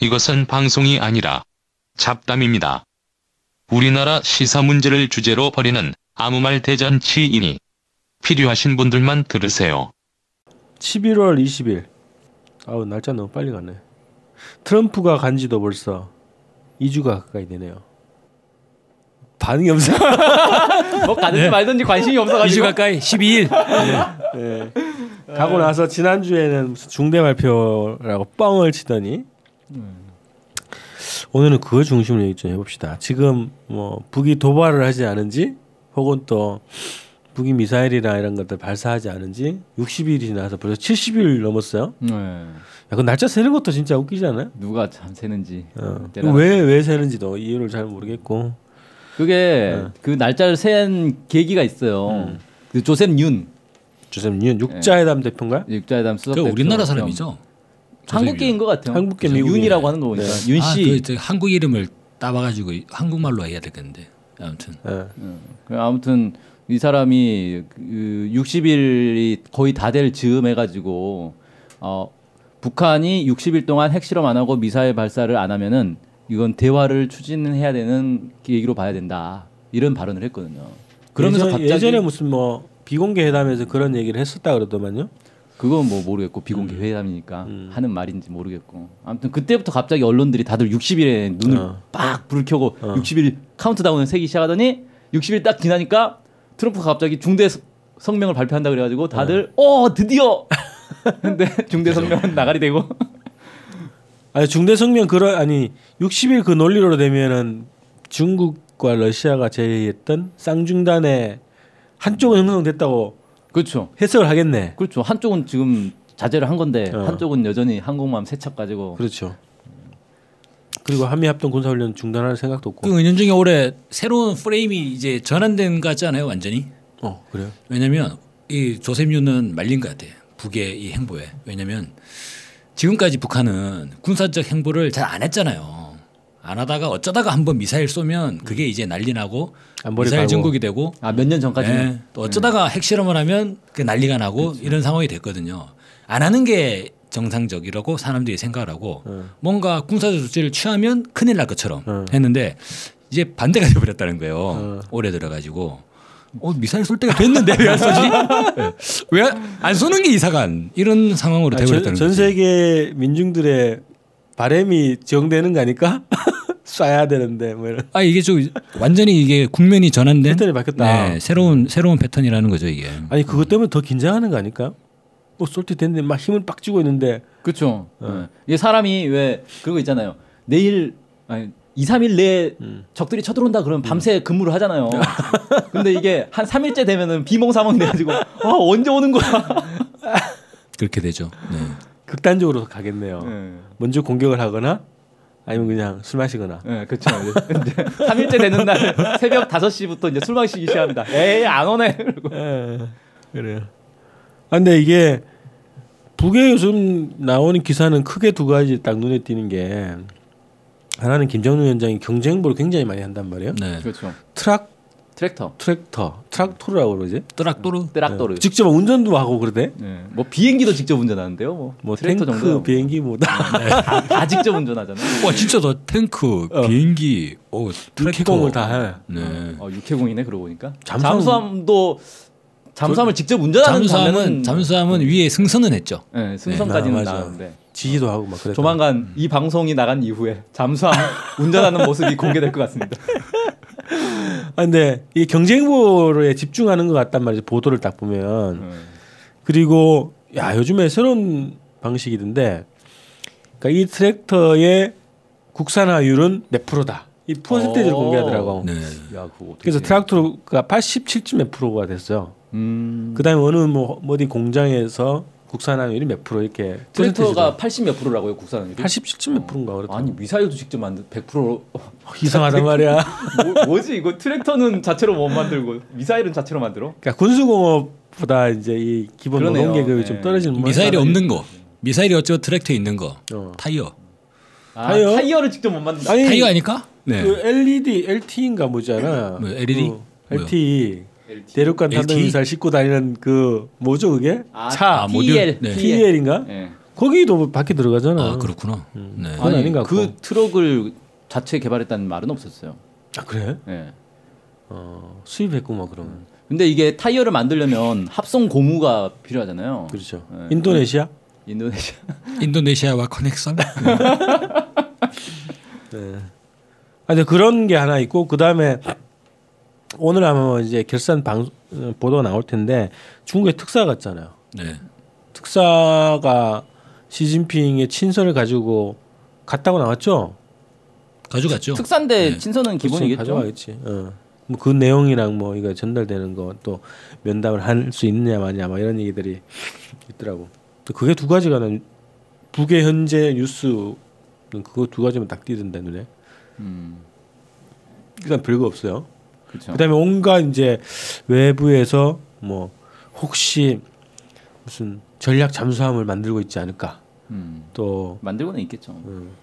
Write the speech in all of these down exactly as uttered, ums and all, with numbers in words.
이것은 방송이 아니라 잡담입니다. 우리나라 시사 문제를 주제로 벌이는 아무 말 대잔치이니 필요하신 분들만 들으세요. 십일월 이십일. 아우 날짜 너무 빨리 가네. 트럼프가 간 지도 벌써 이 주가 가까이 되네요. 반응이 없어. 뭐 가든지 네. 말든지 관심이 없어가지고. 이 주 가까이 십이 일. 네. 네. 가고 나서 지난주에는 무슨 중대 발표라고 뻥을 치더니 음. 오늘은 그거 중심으로 얘기 좀 해봅시다. 지금 뭐 북이 도발을 하지 않은지 혹은 또 북이 미사일이나 이런 것들 발사하지 않은지 육십 일이 지나서 벌써 칠십 일 넘었어요. 네. 야, 그 날짜 세는 것도 진짜 웃기지 않아요? 누가 참 세는지. 어. 왜, 왜 세는지도 이유를 잘 모르겠고. 그게 네. 그 날짜를 센 계기가 있어요. 음. 그 조셉 윤. 조셉 윤 육자회담 네. 대표인가요? 육자회담 수석 대표. 우리나라 사람이죠. 한국계인 것 같아요. 한국계 윤이라고 하는 거 보니까 네. 윤 씨. 아, 그 한국 이름을 따봐가지고 한국말로 해야 되겠는데 아무튼. 네. 네. 아무튼 이 사람이 그 육십 일이 거의 다 될 즈음 해가지고 어, 북한이 육십 일 동안 핵실험 안 하고 미사일 발사를 안 하면은 이건 대화를 추진해야 되는 계기로 봐야 된다. 이런 발언을 했거든요. 그러면서 예전, 갑자기 예전에 무슨 뭐 비공개 회담에서 그런 얘기를 했었다 그러더만요. 그건 뭐 모르겠고 비공개 음. 회담이니까 음. 하는 말인지 모르겠고 아무튼 그때부터 갑자기 언론들이 다들 육십 일에 눈을 어. 빡 불을 켜고 어. 육십 일 카운트다운을 세기 시작하더니 육십 일 딱 지나니까 트럼프가 갑자기 중대 성명을 발표한다 그래가지고 다들 어, 어 드디어 근데 중대 성명은 나가리 되고 아니 중대 성명 그러 아니 육십 일 그 논리로 되면은 중국과 러시아가 제의했던 쌍중단의 한쪽은 형성됐다고 그렇죠 해석을 하겠네. 그렇죠. 한쪽은 지금 자제를 한 건데 어. 한쪽은 여전히 한국마음 세척 가지고 그렇죠. 그리고 한미 합동 군사훈련 중단할 생각도 없고. 그 은연중에 올해 새로운 프레임이 이제 전환된 것 같지 않아요, 완전히? 어 그래요. 왜냐하면 이 조셉 윤은 말린 것 같아. 북의 이 행보에. 왜냐하면 지금까지 북한은 군사적 행보를 잘 안 했잖아요. 안 하다가 어쩌다가 한번 미사일 쏘면 그게 이제 난리 나고 미사일 전국이 되고 아, 몇 년 전까지는 네, 또 어쩌다가 네. 핵실험을 하면 그 난리가 나고 그렇죠. 이런 상황이 됐거든요. 안 하는 게 정상적이라고 사람들이 생각을 하고 네. 뭔가 군사적 조치를 취하면 큰일 날 것처럼 네. 했는데 이제 반대가 되어버렸다는 거예요. 네. 올해 들어가지고 어, 미사일 쏠 때가 됐는데 왜 안 쏘지? 네. 왜 안 쏘는 게 이상한 이런 상황으로 되어버렸다는 거죠. 전 세계 민중들의 바람이 지형되는 거 아닐까? 쏴야 되는데 뭐 이런. 아 이게 좀 완전히 이게 국면이 전환된 패턴이 바뀌었다. 네, 새로운 새로운 패턴이라는 거죠 이게. 아니 그것 때문에 더 긴장하는 거 아닐까? 뭐 쏠 때 됐는데 막 힘을 빡 쥐고 있는데. 그렇죠. 어. 네. 이게 사람이 왜 그런 거 있잖아요. 내일 아니 이, 삼 일 내에 음. 적들이 쳐들어온다 그러면 밤새 음. 근무를 하잖아요. 근데 이게 한 삼 일째 되면은 비몽사몽 돼가지고 어, 언제 오는 거야? 그렇게 되죠. 네. 극단적으로 가겠네요. 네. 먼저 공격을 하거나 아니면 그냥 술 마시거나. 네, 그렇죠. 삼 일째 되는 날 새벽 다섯 시부터 이제 술 마시기 시작합니다. 에이, 안 오네. 에, 그래요. 아, 근데 이게 북에 요즘 나오는 기사는 크게 두 가지 딱 눈에 띄는 게 하나는 김정은 위원장이 경제 행보를 굉장히 많이 한단 말이에요. 네. 그렇죠. 트럭 트랙터. 트랙터. 트락토르라고 그러지? 트락토르. 트락토르. 네. 직접 운전도 하고 그러대? 네. 뭐 비행기도 직접 운전하는데요. 뭐, 뭐 탱크, 정도. 비행기 뭐다. 네. 다, 다 직접 운전하잖아요. 와 진짜 더 탱크, 어. 비행기, 오, 육해공을 다 해. 네. 어, 육해공이네 그러고 보니까. 잠수함. 잠수함도 잠수함을 직접 운전하는 잠수함은 잠수함은 음. 위에 승선은 했죠. 네, 승선까지는 네. 나왔는데. 지휘도 하고 막 그랬다. 조만간 음. 이 방송이 나간 이후에 잠수함 운전하는 모습이 공개될 것 같습니다. 아, 근데 이 경쟁보에 집중하는 것 같단 말이죠. 보도를 딱 보면. 음. 그리고 야 요즘에 새로운 방식이던데 그러니까 이 트랙터의 국산화율은 몇 프로다. 이 퍼센테이지를 공개하더라고. 네. 야, 그래서 트랙터가 팔십칠 점 몇 프로가 됐어요. 음. 그다음에 어느 뭐 어디 공장에서 국산화율이 몇 프로 이렇게. 트랙터가 팔십 몇 프로라고요, 국산화율이? 팔십칠 점 몇 프로인가 그렇다. 아니 미사일도 직접 만든 백 프로. 이상하단 말이야. 뭐, 뭐지 이거 트랙터는 자체로 못 만들고 미사일은 자체로 만들어? 그러니까 군수공업보다 이제 이 기본 노동 계급이 네. 좀 떨어지는. 미사일이 없는 거. 미사일이 어쩌고 트랙터에 있는 거. 어. 타이어. 아, 타이어? 타이어를 직접 못 만든다. 아니, 타이어 아닐까? 네. 그 엘이디, 엘티인가 뭐잖아. 뭐 엘이디? 그 엘티. 대륙간 탄도미사일 싣고 다니는 그 뭐죠 그게? 아, 차. 티이엘. 네. 티이엘인가? 네. 거기도 바퀴 들어가잖아. 아 그렇구나. 음. 네. 그건 아닌 것 그 같고. 트럭을 자체 개발했다는 말은 없었어요. 아 그래? 예. 어, 수입했구만 그러면. 근데 이게 타이어를 만들려면 합성 고무가 필요하잖아요. 그렇죠. 네. 인도네시아? 인도네시아. 인도네시아와 커넥션. 네. 아, 근데 그런 게 하나 있고 그 다음에 오늘 아마 이제 결산 방 보도가 나올 텐데 중국의 특사 같잖아요. 네. 특사가 시진핑의 친서를 가지고 갔다고 나왔죠. 가져갔죠. 특사인데 네. 친서는 기본이겠죠. 가져가겠지. 어. 뭐 그 내용이랑 뭐 이거 전달되는 거 또 면담을 할 수 있느냐 마냐 막 이런 얘기들이 있더라고. 또 그게 두 가지가 난 북의 현재 뉴스는 그거 두 가지만 딱 띄던데 눈에. 음. 일단 별거 없어요. 그렇죠. 그다음에 온갖 이제 외부에서 뭐 혹시 무슨 전략 잠수함을 만들고 있지 않을까. 음. 또 만들고는 있겠죠.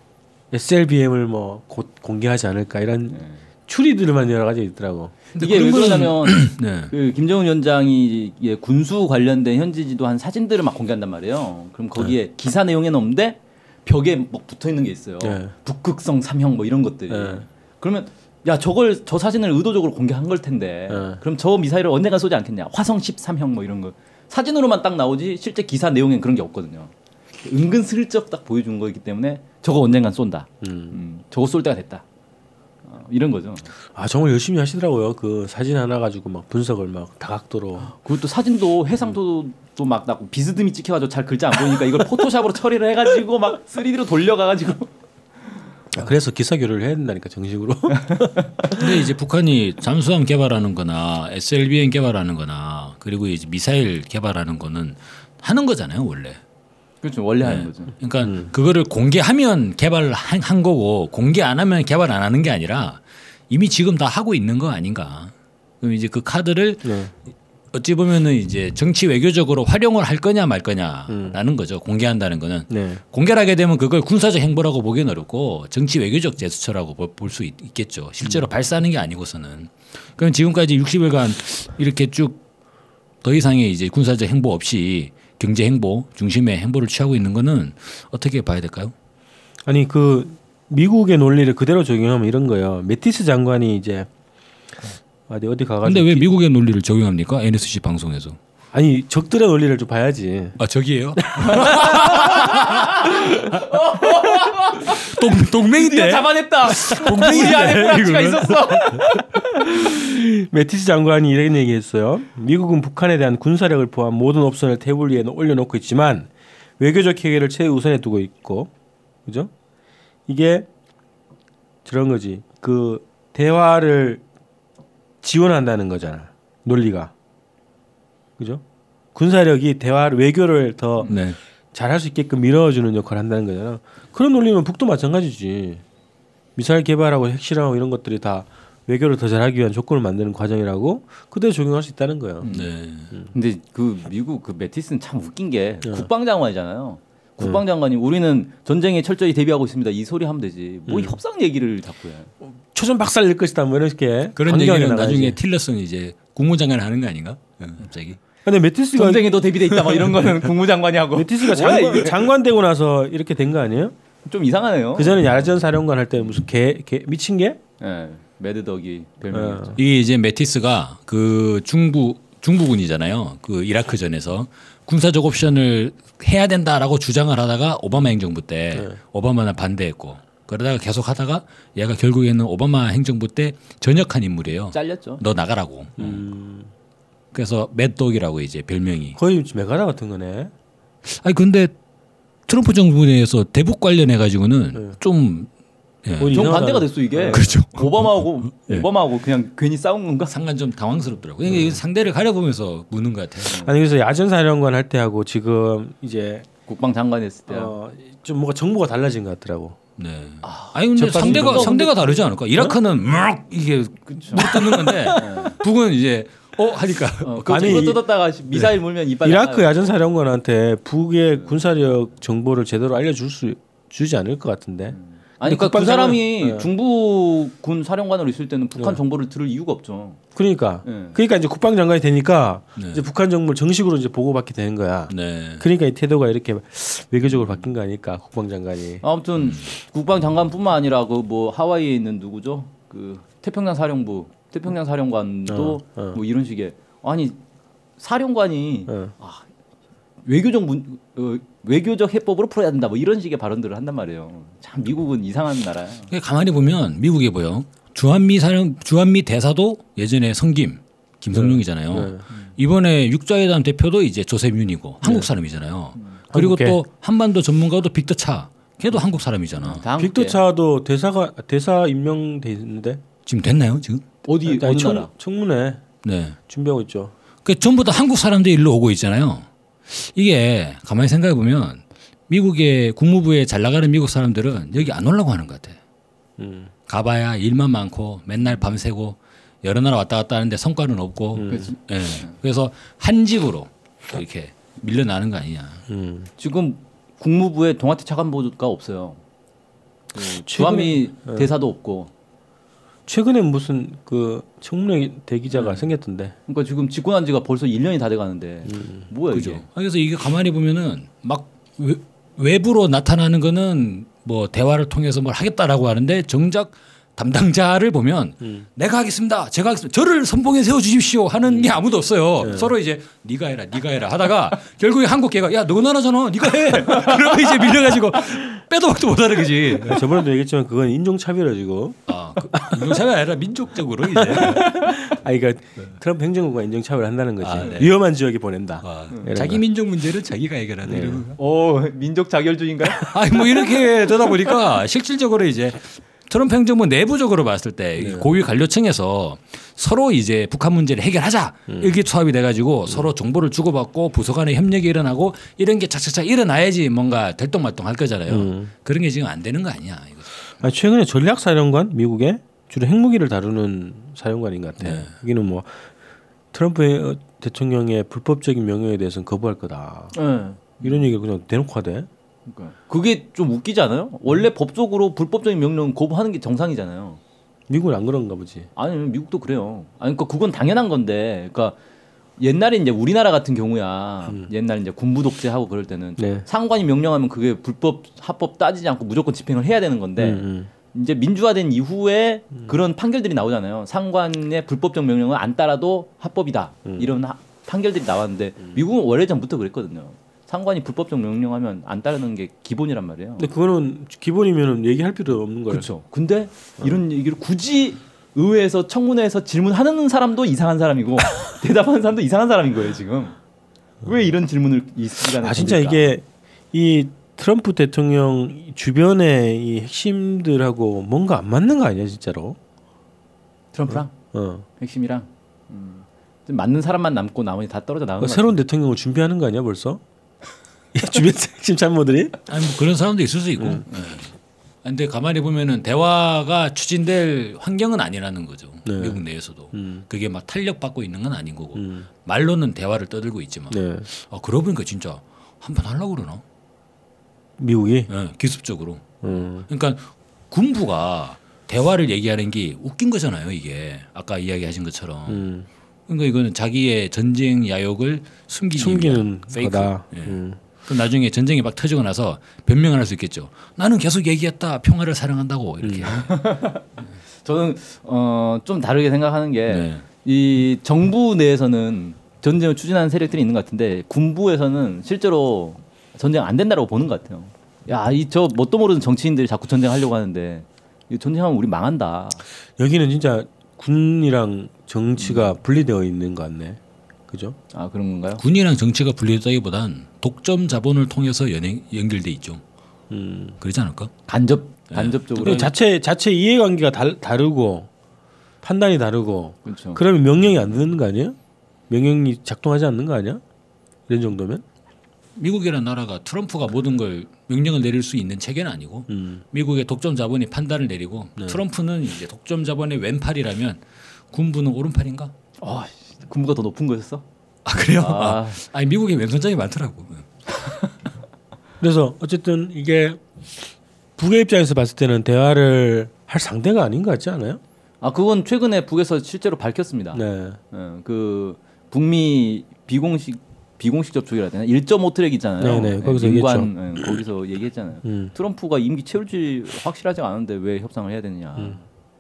에스엘비엠을 뭐 곧 공개하지 않을까 이런 네. 추리들만 여러 가지 있더라고. 이게 왜 그런 거는- 그러냐면 네. 그 김정은 위원장이 이게 군수 관련된 현지 지도한 사진들을 막 공개한단 말이에요. 그럼 거기에 기사 내용에는 없는데 벽에 막 붙어 있는 게 있어요. 네. 북극성 삼형 뭐 이런 것들이. 네. 그러면 야 저걸 저 사진을 의도적으로 공개한 걸 텐데. 네. 그럼 저 미사일을 언젠가 쏘지 않겠냐. 화성 십삼형 뭐 이런 거. 사진으로만 딱 나오지 실제 기사 내용엔 그런 게 없거든요. 은근 슬쩍 딱 보여준 거이기 때문에 저거 언젠간 쏜다. 음. 음, 저거 쏠 때가 됐다. 어, 이런 거죠. 아 정말 열심히 하시더라고요. 그 사진 하나 가지고 막 분석을 막 다각도로. 그것도 사진도 해상도도 막 나고 비스듬히 찍혀가지고 잘 글자 안 보이니까 이걸 포토샵으로 처리를 해가지고 막 쓰리디로 돌려가가지고. 아, 그래서 기사 교류를 해야 된다니까 정식으로. 근데 이제 북한이 잠수함 개발하는 거나 에스엘비엠 개발하는 거나 그리고 이제 미사일 개발하는 거는 하는 거잖아요, 원래. 그렇죠. 원래 네. 하는 거죠. 그러니까 음. 그거를 공개하면 개발을 한, 한 거고 공개 안 하면 개발 안 하는 게 아니라 이미 지금 다 하고 있는 거 아닌가. 그럼 이제 그 카드를 네. 어찌 보면은 이제 정치 외교적으로 활용을 할 거냐 말 거냐라는 거죠. 공개한다는 거는. 네. 공개를 하게 되면 그걸 군사적 행보라고 보기는 어렵고 정치 외교적 제스처라고 볼 수 있겠죠. 실제로 발사하는 게 아니고서는. 그럼 지금까지 육십 일간 이렇게 쭉 더 이상의 이제 군사적 행보 없이 경제 행보 중심의 행보를 취하고 있는 거는 어떻게 봐야 될까요? 아니 그 미국의 논리를 그대로 적용하면 이런 거예요. 매티스 장관이 이제 어디 어디 가가지고. 근데 왜 미국의 논리를 적용합니까? 엔에스씨 방송에서. 아니 적들의 논리를 좀 봐야지. 아 저기예요? 동 동맹인데. 잡아냈다. 우리 안에 플라치가 있었어. 매티스 장관이 이런 얘기했어요. 미국은 북한에 대한 군사력을 포함 모든 옵션을 테이블 위에 올려놓고 있지만 외교적 해결을 최우선에 두고 있고, 그죠? 이게 저런 거지. 그 대화를 지원한다는 거잖아. 논리가, 그죠? 군사력이 대화를 외교를 더 네. 잘할 수 있게끔 밀어주는 역할을 한다는 거잖아. 그런 논리면 북도 마찬가지지. 미사일 개발하고 핵실험하고 이런 것들이 다 외교를 더 잘하기 위한 조건을 만드는 과정이라고 그대로 적용할 수 있다는 거예요. 네. 근데 그 미국 그 매티스는 참 웃긴 게 국방장관이잖아요. 국방장관이 우리는 전쟁에 철저히 대비하고 있습니다. 이 소리 하면 되지. 뭐 음. 협상 얘기를 자꾸 해. 초전 박살 낼 것이다 뭐 이렇게 그런 강경하게 얘기는 나가야지. 나중에 틸러슨이 이제 국무장관 하는 거 아닌가? 네, 갑자기. 근데 매티스가 전쟁에도 대비돼 있다 뭐 이런 거는 국무장관이 하고. 매티스가 뭐야, 장관, 이게? 장관 되고 나서 이렇게 된 거 아니에요? 좀 이상하네요. 그 전에 야전 사령관 할 때 무슨 개, 개 미친 개? 예. 매드덕이 별명이었죠. 이게 이제 매티스가 그 중부 중부군이잖아요. 그 이라크 전에서 군사적 옵션을 해야 된다라고 주장을 하다가 오바마 행정부 때 네. 오바마는 반대했고 그러다가 계속 하다가 얘가 결국에는 오바마 행정부 때 전역한 인물이에요. 잘렸죠. 너 나가라고. 음, 그래서 맷독이라고 이제 별명이. 거의 메가다 같은 거네. 아니 근데 트럼프 정부 내에서 대북 관련해 가지고는 네. 좀 예. 뭐 정 이상하다. 반대가 됐어 이게. 그렇죠. 오바마하고 네. 오바마하고 그냥 괜히 싸운 건가? 상관 좀 당황스럽더라고요. 그러니까 이게 상대를 가려보면서 묻는 것 같아요. 아니 그래서 야전 사령관 할 때하고 지금 이제 국방장관 했을 때. 어, 좀 뭔가 정보가 달라진 것 같더라고. 네. 아니 근데 접하신 상대가 분도 상대가 다르지 않을까? 이라크는 막 이게 물 뜯는 건데 북은 이제 어 하니까 어, 그거 아니, 아니, 뜯었다가 미사일 물면 이빨. 이라크 나가요. 야전 사령관한테 북의 군사력 정보를 제대로 알려줄 수 주지 않을 것 같은데. 아니 그러니까 그 국방장관- 사람이 네. 중부군 사령관으로 있을 때는 북한 네. 정보를 들을 이유가 없죠. 그러니까 네. 그러니까 이제 국방장관이 되니까 네. 이제 북한 정보를 정식으로 이제 보고받게 되는 거야. 네. 그러니까 이 태도가 이렇게 외교적으로 바뀐 거 아닐까 국방장관이. 아무튼 국방장관뿐만 아니라 그 뭐 하와이에 있는 누구죠? 그 태평양 사령부 태평양 사령관도 어, 어. 뭐 이런 식의 아니 사령관이 어. 아, 외교적 문, 어, 외교적 해법으로 풀어야 된다 뭐 이런 식의 발언들을 한단 말이에요. 참 미국은 이상한 나라야. 그러니까 가만히 보면 미국에 보여 주한미 사령 주한미 대사도 예전에 성김 김성룡이잖아요. 네. 이번에 육자회담 대표도 이제 조셉 윤이고 한국 사람이잖아요. 그리고 한국계. 또 한반도 전문가도 빅터 차 걔도 한국 사람이잖아. 다 한국계. 빅터차도 대사가 대사 임명돼 있는데 지금 됐나요 지금? 어디 아니, 어느 청, 나라? 청문회 네. 준비하고 있죠. 그 전부 다 한국 사람들이 일로 오고 있잖아요. 이게 가만히 생각해 보면 미국의 국무부에 잘 나가는 미국 사람들은 여기 안 오려고 하는 것 같아. 음. 가봐야 일만 많고 맨날 밤새고 여러 나라 왔다 갔다 하는데 성과는 없고. 그치. 예. 그래서 한 집으로 이렇게 밀려나는 거 아니냐. 음. 지금 국무부에 동아태 차관보가 없어요. 그 주한미 최근에- 대사도 없고. 최근에 무슨 그 청문회 대기자가 생겼던데. 그러니까 지금 집권한 지가 벌써 일 년이 다 돼가는데 뭐야 그죠. 이게? 그래서 이게 가만히 보면은 막 외, 외부로 나타나는 거는 뭐 대화를 통해서 뭘 하겠다라고 하는데 정작 담당자를 보면 음. 내가 하겠습니다. 제가 하겠습니다. 저를 선봉에 세워 주십시오 하는 게 아무도 없어요. 네. 서로 이제 네가 해라, 네가 해라 하다가 결국에 한국계가 야 너가 나라잖아, 네가 해. 그러면 이제 밀려가지고 빼도 박도 못하는 거지. 저번에도 얘기했지만 그건 인종차별이지고. 아, 그 인종차별 아니라 민족적으로 이제. 아, 그러니까 트럼프 행정부가 인종차별을 한다는 거지. 아, 네. 위험한 지역에 보낸다. 아, 이런 자기 거. 민족 문제는 자기가 해결하는 네. 이런 거. 오 민족 자결주의인가요? 아니 뭐 이렇게 되다 보니까 실질적으로 이제 트럼프 행정부 내부적으로 봤을 때 네. 고위 관료층에서 서로 이제 북한 문제를 해결하자 음. 일기투합이 돼가지고 서로 정보를 주고받고 부서 간의 협력이 일어나고 이런 게 착착착 일어나야지 뭔가 될똥말똥 할 거잖아요. 음. 그런 게 지금 안 되는 거 아니야. 이거. 아니, 최근에 전략사령관 미국에 주로 핵무기를 다루는 사령관인 것 같아. 네. 여기는 뭐 트럼프 대통령의 불법적인 명령에 대해서는 거부할 거다. 네. 이런 얘기를 그냥 대놓고 하대. 그러니까 그게 좀 웃기지 않아요? 원래 법적으로 불법적인 명령 거부하는 게 정상이잖아요. 미국은 안 그런가 보지. 아니 미국도 그래요. 아니 그러니까 그건 당연한 건데, 그러니까 옛날에 이제 우리나라 같은 경우야, 옛날 이제 군부 독재하고 그럴 때는 네. 상관이 명령하면 그게 불법 합법 따지지 않고 무조건 집행을 해야 되는 건데, 음, 이제 민주화된 이후에 그런 판결들이 나오잖아요. 상관의 불법적 명령을 안 따라도 합법이다. 이런 하- 판결들이 나왔는데 미국은 오래전부터 그랬거든요. 상관이 불법적 명령하면 안 따르는 게 기본이란 말이에요. 근데 그거는 기본이면은 얘기할 필요 없는 거예요. 그렇죠. 근데 이런 얘기를 굳이 의회에서 청문회에서 질문하는 사람도 이상한 사람이고 대답하는 사람도 이상한 사람인 거예요 지금. 왜 이런 질문을 이 시간에 아 진짜 던질까? 이게 이 트럼프 대통령 주변의 이 핵심들하고 뭔가 안 맞는 거 아니야 진짜로? 트럼프랑 어. 핵심이랑 음, 좀 맞는 사람만 남고 나머지 다 떨어져 나가는 거 새로운 대통령을 준비하는 거 아니야 벌써? 이 주변 핵심 참모들이? 아니 뭐 그런 사람도 있을 수 있고. 음. 네. 근데 가만히 보면은 대화가 추진될 환경은 아니라는 거죠. 네. 미국 내에서도. 음. 그게 막 탄력받고 있는 건 아닌 거고. 음. 말로는 대화를 떠들고 있지만. 네. 아, 그러고 보니까 진짜 한판 하려고 그러나? 미국이. 네, 기습적으로. 음. 그러니까 군부가 대화를 얘기하는 게 웃긴 거잖아요, 이게. 아까 이야기하신 것처럼. 음. 그러니까 이거는 자기의 전쟁 야욕을 숨기기 숨기는 위한 페이크. 거다. 예. 음. 그럼 나중에 전쟁이 막 터지고 나서 변명을 할 수 있겠죠. 나는 계속 얘기했다. 평화를 사랑한다고 이렇게. 저는 어, 좀 다르게 생각하는 게 이 네. 정부 내에서는 전쟁을 추진하는 세력들이 있는 것 같은데 군부에서는 실제로 전쟁 안 된다고 보는 것 같아요. 야, 이 저 뭣도 모르는 정치인들이 자꾸 전쟁하려고 하는데 이 전쟁하면 우리 망한다. 여기는 진짜 군이랑 정치가 분리되어 있는 것 같네. 그죠? 아 그런 건가요? 군이랑 정치가 분리되다기보단 독점 자본을 통해서 연행, 연결돼 있죠. 음. 그러지 않을까? 간접 간접적으로. 그 자체 자체 이해관계가 다, 다르고 판단이 다르고 그렇죠. 그러면 명령이 안 되는 거 아니에요? 명령이 작동하지 않는 거 아니야? 이런 정도면? 미국이라는 나라가 트럼프가 모든 걸 명령을 내릴 수 있는 체계는 아니고 음. 미국의 독점 자본이 판단을 내리고 트럼프는 이제 독점 자본의 왼팔이라면 군부는 오른팔인가? 아, 군부가 더 높은 거였어? 아 그래요? 아. 아, 아니 미국에 왼손잡이 많더라고. 그래서 어쨌든 이게 북의 입장에서 봤을 때는 대화를 할 상대가 아닌 것 같지 않아요? 아 그건 최근에 북에서 실제로 밝혔습니다. 네. 어, 그 북미 비공식 비공식 접촉이라 해야 되나 일 점 오 트랙 있잖아요. 네네, 거기서 민관, 예, 거기서 얘기했잖아요. 음. 트럼프가 임기 채울지 확실하지 않은데 왜 협상을 해야 되느냐. 음.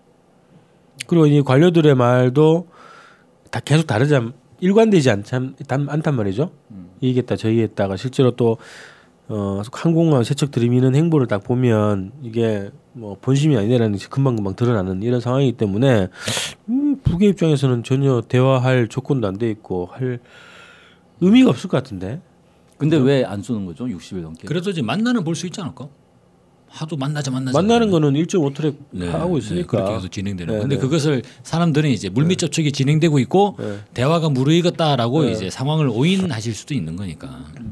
그리고 이 관료들의 말도 다 계속 다르지 않, 일관되지 않참, 않단 말이죠. 음. 이 얘기했다 저 얘기했다가 실제로 또 어, 항공모함 세척 들이미는 행보를 딱 보면 이게 뭐 본심이 아니라는 게 금방금방 드러나는 이런 상황이기 때문에 음, 북의 입장에서는 전혀 대화할 조건도 안 돼 있고 할 의미가 없을 것 같은데. 근데 왜 안 쏘는 거죠? 육십 일 넘게. 그래도 이제 만나는 볼 수 있지 않을까? 하도 만나자 만나자. 만나는 거는 일 점 오 트랙 네, 하고 있으니까. 네, 그렇게 계속 진행되는. 네, 근데 네. 그것을 사람들은 이제 물밑 접촉이 진행되고 있고 네. 대화가 무르익었다라고 네. 이제 상황을 오인하실 수도 있는 거니까.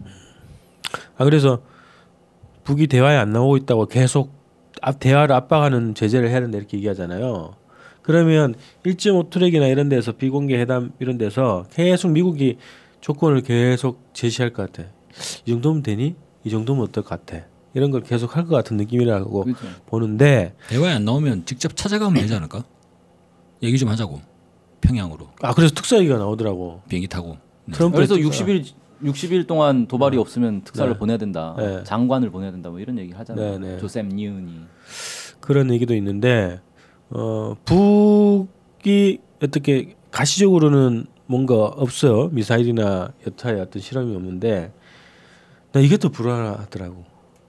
아 그래서 북이 대화에 안 나오고 있다고 계속 앞 대화를 압박하는 제재를 해야 된다 이렇게 얘기하잖아요. 그러면 일 점 오 트랙이나 이런 데서 비공개 회담 이런 데서 계속 미국이 조건을 계속 제시할 것 같아. 이 정도면 되니? 이 정도면 어떨 것 같아? 이런 걸 계속 할 것 같은 느낌이라고 그렇죠. 보는데 대화에 안 나오면 직접 찾아가면 되지 않을까? 얘기 좀 하자고. 평양으로 아 그래서 특사기가 나오더라고. 비행기 타고. 네. 트럼프 그래서 특사. 육십 일 육십 일 동안 도발이 네. 없으면 특사를 네. 보내야 된다. 네. 장관을 보내야 된다. 뭐 이런 얘기 하잖아요. 네, 네. 조셉 니은이. 그런 얘기도 있는데 어, 북이 어떻게 가시적으로는 뭔가 없어요. 미사일이나 여타의 어떤 실험이 없는데 나 이게 더 불안하더라고.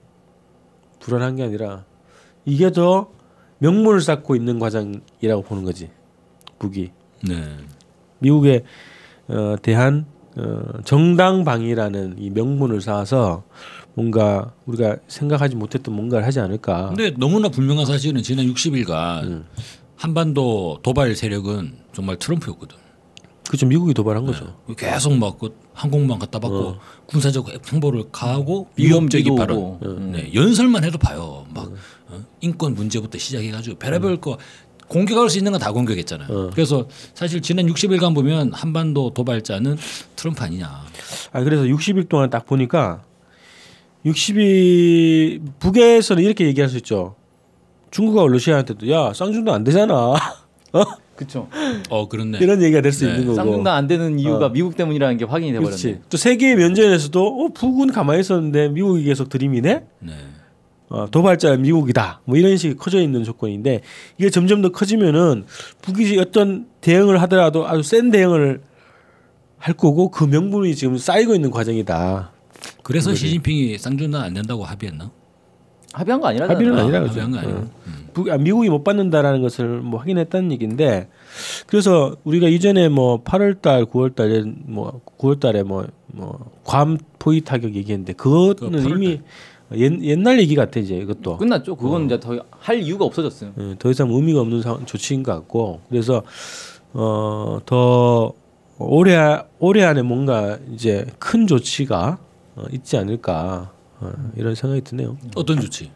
불안한 게 아니라 이게 더 명분을 쌓고 있는 과정이라고 보는 거지. 북이 네. 미국에 어, 대한 어, 정당방위라는 이 명분을 쌓아서 뭔가 우리가 생각하지 못했던 뭔가를 하지 않을까. 근데 너무나 분명한 사실은 지난 육십 일간 음. 한반도 도발 세력은 정말 트럼프였거든. 그죠. 미국이 도발한 거죠. 계속 막그 항공모함 갖다 받고 어. 군사적 행보를 가하고 위험지도 위협적인 발언. 오고. 음. 네, 연설만 해도 봐요. 막 어? 인권 문제부터 시작해가지고 별의별 거 공격할 수 있는 건 다 공격했잖아요. 어. 그래서 사실 지난 육십 일간 보면 한반도 도발자는 트럼프 아니냐. 아 그래서 육십 일 동안 딱 보니까 육십 일 북에서는 이렇게 얘기할 수 있죠. 중국하고 러시아한테도 야 쌍중도 안 되잖아. 어? 그렇죠. 어 그렇네. 이런 얘기가 될 수 네. 있는 거고. 쌍중단 안 되는 이유가 어. 미국 때문이라는 게 확인이 돼 그렇지. 버렸네. 또 세계 면전에서도 어, 북은 가만히 있었는데 미국이 계속 들이미네. 네. 어, 도발자는 미국이다. 뭐 이런 식이 커져 있는 조건인데 이게 점점 더 커지면은 북이 어떤 대응을 하더라도 아주 센 대응을 할 거고 그 명분이 지금 쌓이고 있는 과정이다. 그래서 시진핑이 쌍중단 안 된다고 합의했나? 합의한 거 아니라 합의는 아, 아니라 합의한 거 아니고. 어. 음. 북, 아, 미국이 못 받는다라는 것을 뭐 확인했다는 얘기인데 그래서 우리가 이전에 뭐 팔월달, 구월달에 뭐 구월달에 뭐뭐괌 포위 타격 얘기했는데 그거는 그거 이미 옛, 옛날 얘기 같아 이제 이것도 끝났죠. 그건 이제 더 할 이유가 없어졌어요. 예, 더 이상 의미가 없는 상황, 조치인 것 같고 그래서 어, 더 올해 올해 안에 뭔가 이제 큰 조치가 어, 있지 않을까 어, 이런 생각이 드네요. 어떤 조치?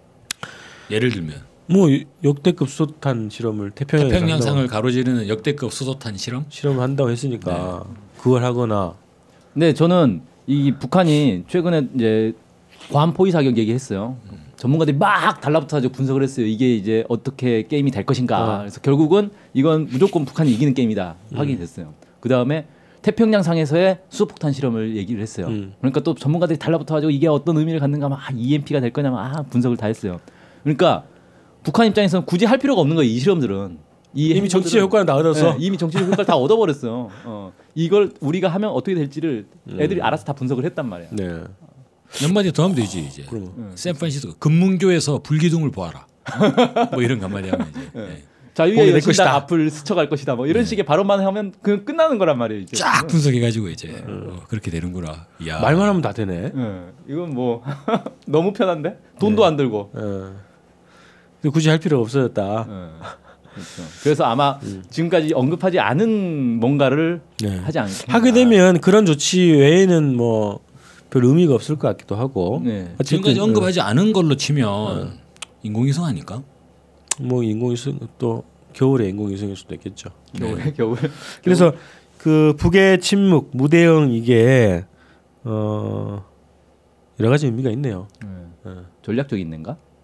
예를 들면 뭐 역대급 수소탄 실험을 태평양에서 태평양상을 한다고, 가로지르는 역대급 수소탄 실험? 실험을 한다고 했으니까 그걸 하거나 네, 저는 이 북한이 최근에 이제 괌 포위 사격 얘기했어요. 전문가들이 막 달라붙어가지고 분석을 했어요. 이게 이제 어떻게 게임이 될 것인가. 어. 그래서 결국은 이건 무조건 북한이 이기는 게임이다 확인이 됐어요. 그 다음에 태평양상에서의 수소폭탄 실험을 얘기를 했어요. 음. 그러니까 또 전문가들이 달라붙어가지고 이게 어떤 의미를 갖는가 막 이엠피가 될 거냐 막 분석을 다 했어요. 그러니까 북한 입장에서는 굳이 할 필요가 없는 거예요. 이 실험들은 이 이미 정치적 효과는 다 얻어서 네, 이미 정치적 효과를 다 얻어버렸어요. 어. 이걸 우리가 하면 어떻게 될지를 애들이 음. 알아서 다 분석을 했단 말이야. 네. 몇 마디 더 하면 되지 이제. 그럼 샌프란시스코 금문교에서 불기둥을 보아라. 뭐 이런 거 한마디 하면 이제. 네. 자유의 공개될 여신단 것이다. 앞을 스쳐갈 것이다. 뭐 이런 식의 발언만 하면 그 끝나는 거란 말이에요. 이제. 쫙 분석해가지고 이제 어, 그렇게 되는구나. 이야. 말만 하면 다 되네. 예. 이건 뭐 너무 편한데 돈도 안 들고. 어. 근데 굳이 할 필요가 없어졌다. 예. 그렇죠. 그래서 아마 지금까지 언급하지 않은 뭔가를 네. 하지 않겠나. 하게 되면 그런 조치 외에는 뭐 별 의미가 없을 것 같기도 하고. 네. 어쨌든, 지금까지 언급하지 않은 걸로 치면 어. 인공위성 아닐까? 어, 뭐 인공위성 또 겨울에 인공위성일 수도 있겠죠. 겨울에 겨울. 그래서 그 북의 침묵, 무대응 이게 어 여러 가지 의미가 있네요. 네. 어. 전략적인 인가?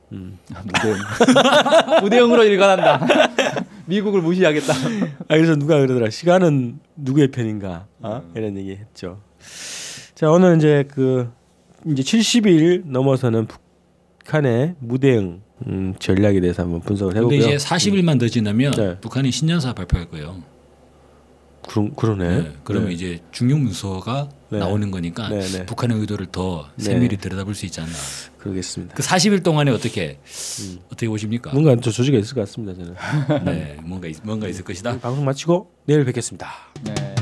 음. 무대응. 무대응으로 일관한다. 미국을 무시하겠다. 아 그래서 누가 그러더라. 시간은 누구의 편인가? 어? 음. 이런 얘기 했죠. 자 오늘 이제 그 이제 칠십 일 넘어서는 북한의 무대응 음, 전략에 대해서 한번 분석을 근데 해보고요. 이제 사십 일만 더 지나면 네. 북한이 신년사 발표할 거예요. 그러, 그러네. 네, 그러면 네. 이제 중요 문서가 네. 나오는 거니까 네, 네. 북한의 의도를 더 네. 세밀히 들여다볼 수 있지 않나. 그러겠습니다. 그 사십 일 동안에 어떻게 음. 어떻게 보십니까? 뭔가 좀 조지가 있을 것 같습니다. 저는. 네, 뭔가 있, 뭔가 있을 것이다. 방송 마치고 내일 뵙겠습니다. 네.